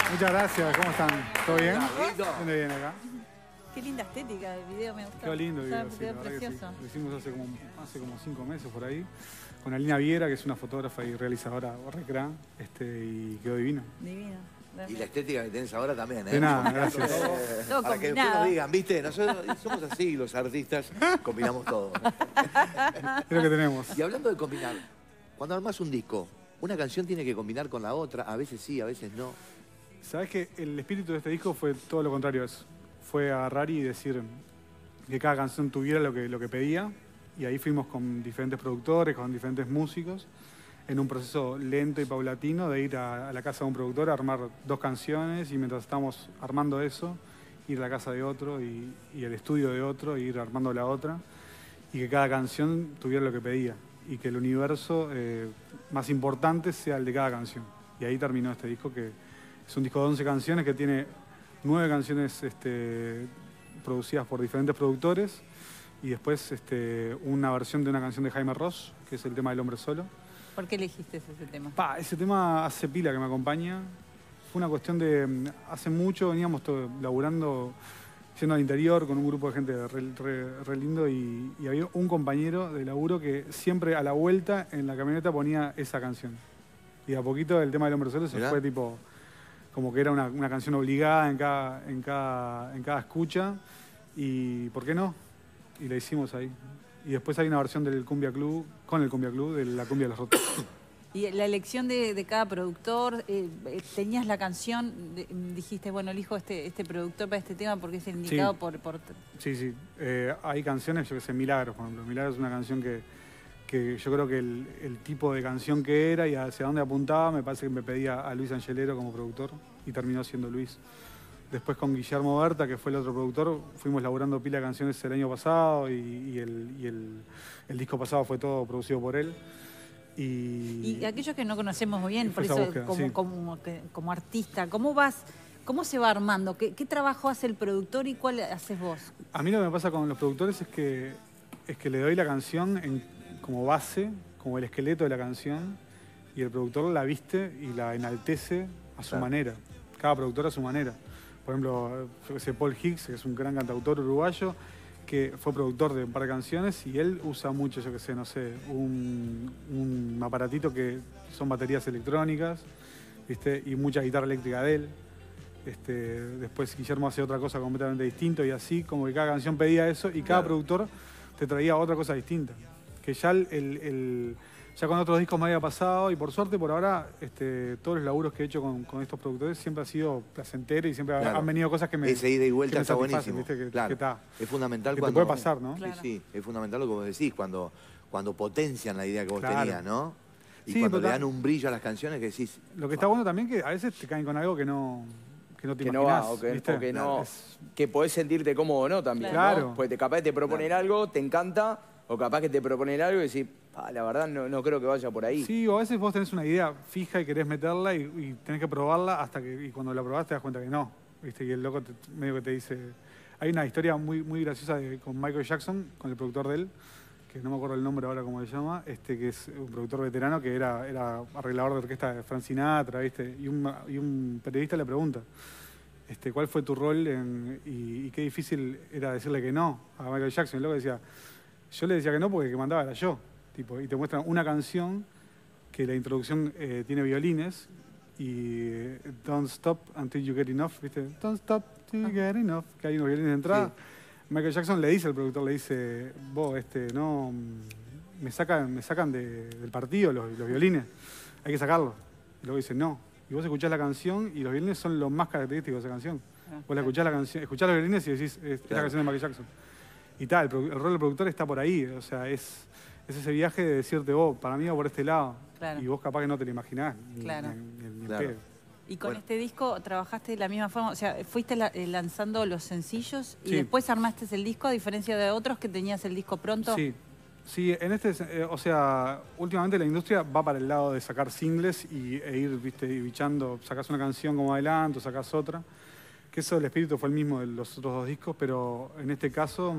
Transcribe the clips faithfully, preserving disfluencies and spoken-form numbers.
Muchas gracias, ¿cómo están? ¿Todo bien? ¿Dónde viene acá? Qué linda estética del video, me gustó. Qué lindo video, Está, sí, quedó la verdad que sí. precioso. Lo hicimos hace como, hace como cinco meses por ahí, con Alina Viera, que es una fotógrafa y realizadora recra, este, y quedó divino. Divino. Y la estética que tenés ahora también, ¿eh? De nada, gracias. Todo Para que después combinado. nos digan, ¿viste? Nosotros somos así, los artistas, combinamos todo. Es lo que tenemos. Y hablando de combinar, cuando armás un disco, una canción tiene que combinar con la otra, a veces sí, a veces no. Sabes que el espíritu de este disco fue todo lo contrario a eso. Fue agarrar y decir que cada canción tuviera lo que, lo que pedía. Y ahí fuimos con diferentes productores, con diferentes músicos, en un proceso lento y paulatino de ir a, a la casa de un productor a armar dos canciones y mientras estamos armando eso, ir a la casa de otro y, y al estudio de otro e ir armando la otra. Y que cada canción tuviera lo que pedía. Y que el universo eh, más importante sea el de cada canción. Y ahí terminó este disco que... Es un disco de once canciones que tiene nueve canciones este, producidas por diferentes productores y después este, una versión de una canción de Jaime Ross, que es el tema del hombre solo. ¿Por qué elegiste ese tema? Pa, ese tema hace pila que me acompaña. Fue una cuestión de... Hace mucho veníamos todo, laburando, yendo al interior con un grupo de gente re, re, re lindo y, y había un compañero de laburo que siempre a la vuelta en la camioneta ponía esa canción. Y a poquito el tema del hombre solo se ¿Mirá? fue tipo... como que era una, una canción obligada en cada, en, cada, en cada escucha, y ¿por qué no? Y la hicimos ahí. Y después hay una versión del Cumbia Club, con el Cumbia Club, de la Cumbia de los Rotos. Y la elección de, de cada productor, eh, tenías la canción, de, dijiste, bueno, elijo este, este productor para este tema porque es el indicado Sí. por, por... Sí, sí. Eh, hay canciones, yo que sé, Milagros, por ejemplo. Milagros es una canción que, que yo creo que el, el tipo de canción que era y hacia dónde apuntaba, me parece que me pedía a Luis Angelero como productor y terminó siendo Luis. Después con Guillermo Berta, que fue el otro productor, fuimos laburando pila de canciones el año pasado y, y, el, y el, el disco pasado fue todo producido por él. Y, Y aquellos que no conocemos bien, por esa eso búsqueda, como, sí. como, que- como artista, ¿cómo vas, cómo se va armando? ¿Qué, qué trabajo hace el productor y cuál haces vos? A mí lo que me pasa con los productores es que, es que le doy la canción en, como base, como el esqueleto de la canción, y el productor la viste y la enaltece a su Claro. manera. Cada productor a su manera. Por ejemplo, yo que sé, Paul Hicks, que es un gran cantautor uruguayo, que fue productor de un par de canciones y él usa mucho, yo que sé, no sé, un, un aparatito que son baterías electrónicas, ¿viste? Y mucha guitarra eléctrica de él. Este, después Guillermo hace otra cosa completamente distinta y así, como que cada canción pedía eso y cada Claro. productor te traía otra cosa distinta. Que ya el, el- el- ya con otros discos me había pasado y por suerte por ahora este, todos los laburos que he hecho con, con estos productores siempre ha sido placentero y siempre Claro. han venido cosas que me Ese ida y que vuelta me está satisfacen, buenísimo. ¿viste? Que, Claro. que está. Es fundamental Que te cuando... puede pasar, ¿no? Sí, Claro. sí, es fundamental lo que vos decís, cuando, cuando potencian la idea que vos Claro. tenías, ¿no? Y Sí, cuando le total. dan un brillo a las canciones que decís... Lo que está bueno también que a veces te caen con algo que no, que no te Que no imaginás, va, o que, ¿viste? o que no, Es- que podés sentirte cómodo o no también, Claro. ¿no? Porque te, capaz te proponen algo, te encanta, o capaz que te proponen algo y decís, "Ah, la verdad no, no creo que vaya por ahí". Sí, o a veces vos tenés una idea fija y querés meterla y, y tenés que probarla hasta que y cuando la probás te das cuenta que no. ¿Viste? Y el loco te- medio que te dice... Hay una historia muy, muy graciosa de- con Michael Jackson, con el productor de él, que no me acuerdo el nombre ahora cómo se llama, este, que es un productor veterano que era, era arreglador de orquesta de Frank Sinatra, ¿viste? Y un, y un periodista le pregunta, este, ¿cuál fue tu rol en- y, y qué difícil era decirle que no a Michael Jackson? Y el loco decía, yo le decía que no porque el que mandaba era yo. Tipo, y te muestran una canción que la introducción eh, tiene violines y eh, Don't Stop Until You Get Enough, ¿viste? Don't Stop Till You Get Enough, que hay unos violines de entrada. Michael Jackson le dice al productor, le dice, vos, este, no, mm, me sacan, me sacan de- del partido los, los violines, hay que sacarlos. Y luego dice, no. Y vos escuchás la canción y los violines son lo más característicos de esa canción. Ah, Vos la escuchás la canción, escuchás los violines y decís, es, es la Claro. canción de Michael Jackson. Y tal, el, produ- el rol del productor está por ahí, o sea, es, es ese viaje de decirte, vos, para mí va por este lado. Claro. Y vos capaz que no te lo imaginás, ni, Claro. ni- ni- ni en Claro. pedo. Y con Bueno. este disco trabajaste de la misma forma, o sea, fuiste la- eh, lanzando los sencillos y Sí. después armaste el disco, a diferencia de otros que tenías el disco pronto. Sí, sí, en este, eh, o sea, últimamente la industria va para el lado de sacar singles y, e ir, viste, y bichando, sacás una canción como adelanto, sacás otra, que eso el espíritu fue el mismo de los otros dos discos, pero en este caso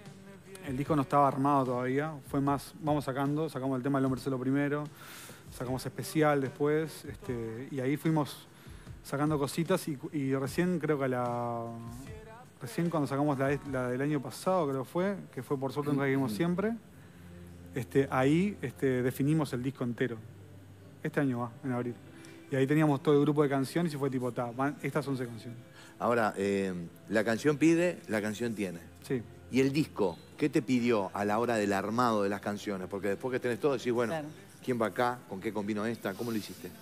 el disco no estaba armado todavía, fue más, vamos sacando, sacamos el tema del hombre celo primero, sacamos especial después, este, y ahí fuimos sacando cositas y, y recién creo que a la... Recién cuando sacamos la, la del año pasado, creo que fue, que fue Por Suerte Nunca Seguimos Siempre, este, ahí este, definimos el disco entero. Este año va, en abril. Y ahí teníamos todo el grupo de canciones y fue tipo, ta, van, estas once canciones. Ahora, eh, la canción pide, la canción tiene. Sí. ¿Y el disco? ¿Qué te pidió a la hora del armado de las canciones? Porque después que tenés todo, decís, bueno, Claro. ¿quién va acá? ¿Con qué combino esta? ¿Cómo lo hiciste?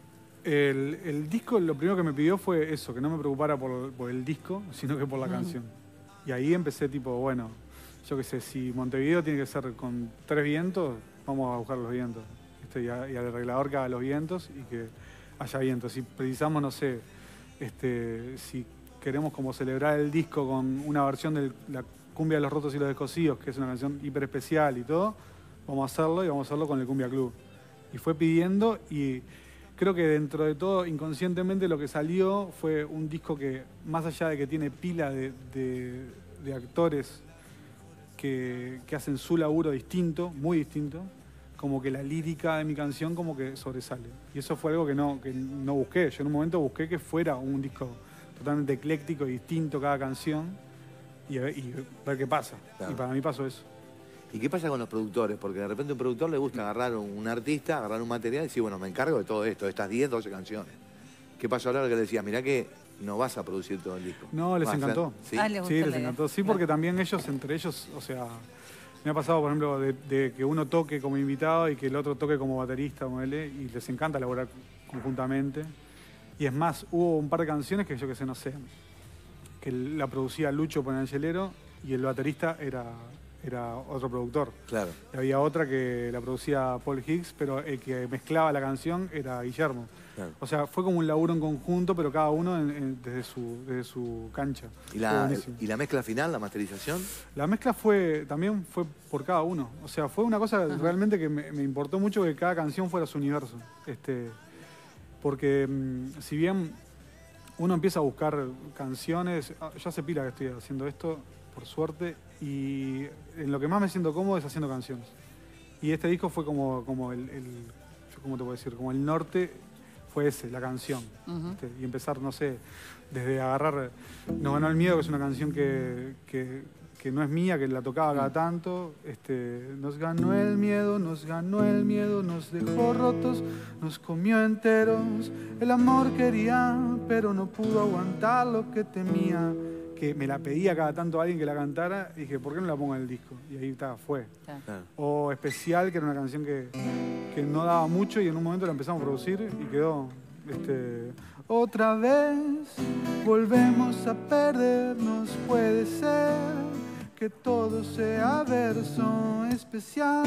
El, el disco, lo primero que me pidió fue eso, que no me preocupara por, por el disco, sino que por la canción. Y ahí empecé tipo, bueno, yo qué sé, si Montevideo tiene que ser con tres vientos, vamos a buscar los vientos. ¿Viste? Y, a- y al arreglador que haga los vientos y que haya vientos. Si precisamos, no sé, este, si queremos como celebrar el disco con una versión de la Cumbia de los Rotos y los Descosidos, que es una canción hiper especial y todo, vamos a hacerlo y vamos a hacerlo con el Cumbia Club. Y fue pidiendo y creo que dentro de todo, inconscientemente, lo que salió fue un disco que, más allá de que tiene pila de, de- de actores que, que hacen su laburo distinto, muy distinto, como que la lírica de mi canción como que sobresale. Y eso fue algo que no, que no busqué. Yo en un momento busqué que fuera un disco totalmente ecléctico y distinto cada canción y, a ver- y ver qué pasa. Claro. Y para mí pasó eso. ¿Y qué pasa con los productores? Porque de repente a un productor le gusta agarrar un, un artista, agarrar un material y decir, bueno, me encargo de todo esto, de estas diez, doce canciones. ¿Qué pasó ahora que le decías, mirá que no vas a producir todo el disco? No, les Vas a hacer- encantó. ¿Sí? Ah, les Sí, gustó les la idea. encantó. Sí, Claro. porque también ellos, entre ellos, o sea, me ha pasado, por ejemplo, de, de que uno toque como invitado y que el otro toque como baterista, ponele, y les encanta laburar conjuntamente. Y es más, hubo un par de canciones que yo que sé, no sé, que la producía Lucho Ponangelero y el baterista era, era otro productor. Claro. Y había otra que la producía Paul Higgs, pero el que mezclaba la canción era Guillermo. Claro. O sea, fue como un laburo en conjunto, pero cada uno en- en- desde, su, desde su cancha. ¿Y Fue la, buenísimo. ¿Y la mezcla final, la masterización? La mezcla fue también fue por cada uno. O sea, fue una cosa realmente que me, me importó mucho que cada canción fuera su universo. Este, porque mm, si bien uno empieza a buscar canciones, ah, yo hace pila que estoy haciendo esto, por suerte, y en lo que más me siento cómodo es haciendo canciones. Y este disco fue como, como el, el yo cómo te puedo decir, como el norte fue ese, la canción. Ujú. ¿Viste? Y empezar, no sé, desde agarrar Nos ganó el miedo, que es una canción que, que, que no es mía, que la tocaba cada tanto. Este, nos ganó el miedo, nos ganó el miedo, nos dejó rotos, nos comió enteros. El amor quería, pero no pudo aguantar lo que temía. Que me la pedía cada tanto a alguien que la cantara, y dije, ¿por qué no la pongo en el disco? Y ahí está, fue. Claro. Claro. O Especial, que era una canción que, que no daba mucho y en un momento la empezamos a producir y quedó. Este, otra vez volvemos a perdernos, puede ser que todo sea verso especial,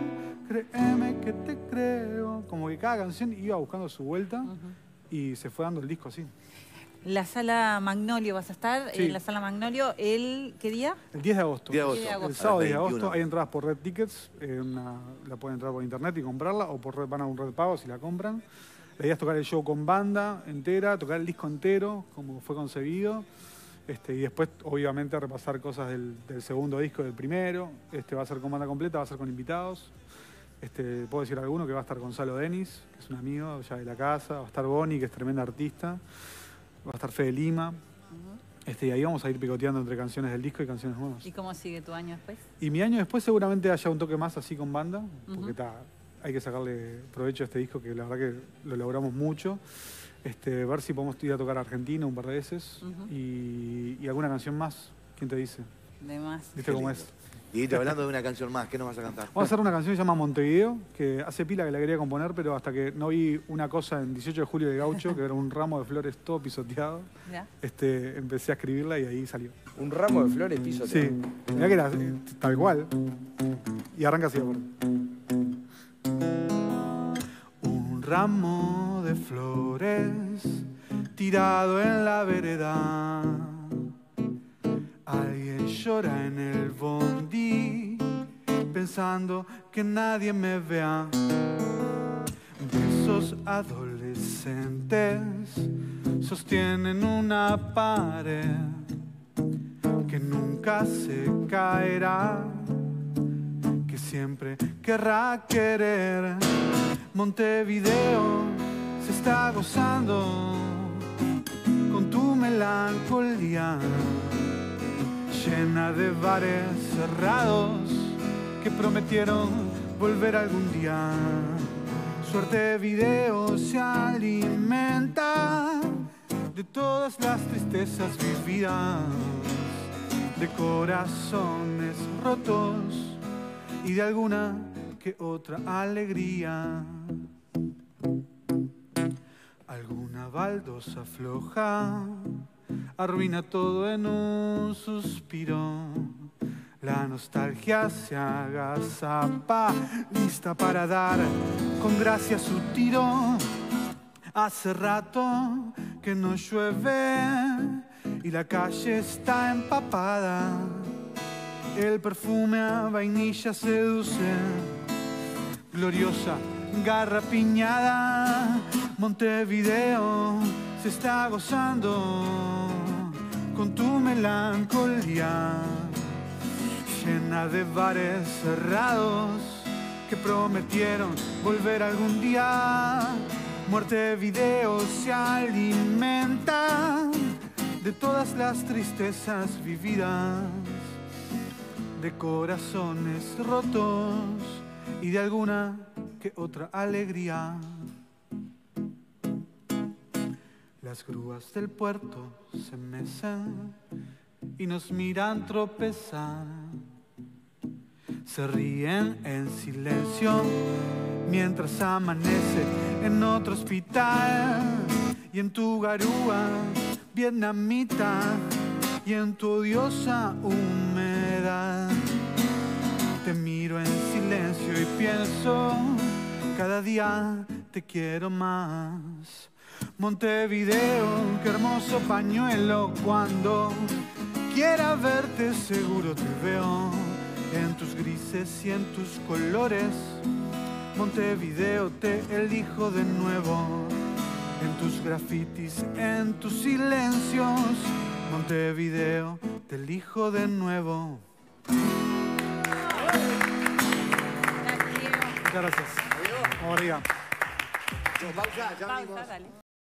créeme que te creo. Como que cada canción iba buscando su vuelta y se fue dando el disco así. La Sala Magnolio, ¿vas a estar Sí. en la Sala Magnolio el qué día? El diez de agosto. diez de diez de agosto. agosto. El sábado A las diez de veintiuno. agosto hay entradas por Red Tickets, eh, una- la pueden entrar por internet y comprarla, o por red, van a un Red Pago si la compran. La idea es tocar el show con banda entera, tocar el disco entero, como fue concebido, este, y después obviamente repasar cosas del, del segundo disco, del primero. Este, va a ser con banda completa, va a ser con invitados. Este, puedo decir alguno que va a estar Gonzalo Denis, que es un amigo ya de la casa, va a estar Bonnie, que es tremenda artista, va a estar Fede Lima. Este, y ahí vamos a ir picoteando entre canciones del disco y canciones nuevas. ¿Y cómo sigue tu año después? Y mi año después seguramente haya un toque más así con banda, porque Ujú. ta, hay que sacarle provecho a este disco que la verdad que lo logramos mucho. Este, ver si podemos ir a tocar a Argentina un par de veces Ujú. y, y alguna canción más. ¿Quién te dice? De más. ¿Viste Qué cómo lindo. es? Y hablando de una canción más, ¿qué nos vas a cantar? Vamos a hacer una canción que se llama Montevideo, que hace pila que la quería componer, pero hasta que no vi una cosa en dieciocho de julio de Gaucho, que era un ramo de flores todo pisoteado, ¿Ya? este, empecé a escribirla y ahí salió. Un ramo de flores piso. Sí, mirá que era eh, tal cual. Y arranca así, por un ramo de flores tirado en la vereda. Alguien llora en el bondi pensando que nadie me vea. Besos adolescentes sostienen una pared que nunca se caerá, que siempre querrá querer. Montevideo se está gozando con tu melancolía, llena de bares cerrados que prometieron volver algún día. Suerte Video se alimenta de todas las tristezas vividas, de corazones rotos y de alguna que otra alegría. Alguna baldosa floja arruina todo en un suspiro. La nostalgia se agazapa, lista para dar con gracia su tiro. Hace rato que no llueve y la calle está empapada. El perfume a vainilla seduce, gloriosa garrapiñada. Montevideo se está gozando con tu melancolía, llena de bares cerrados que prometieron volver algún día. Montevideo se alimenta de todas las tristezas vividas, de corazones rotos y de alguna que otra alegría. Las grúas del puerto se mecen y nos miran tropezar. Se ríen en silencio mientras amanece en otro hospital. Y en tu garúa vietnamita y en tu odiosa humedad te miro en silencio y pienso, cada día te quiero más. Montevideo, qué hermoso pañuelo, cuando quiera verte seguro te veo, en tus grises y en tus colores. Montevideo, te elijo de nuevo, en tus grafitis, en tus silencios. Montevideo, te elijo de nuevo. Muchas gracias. Vamos arriba. Pausa, ya venimos. Pausa, dale.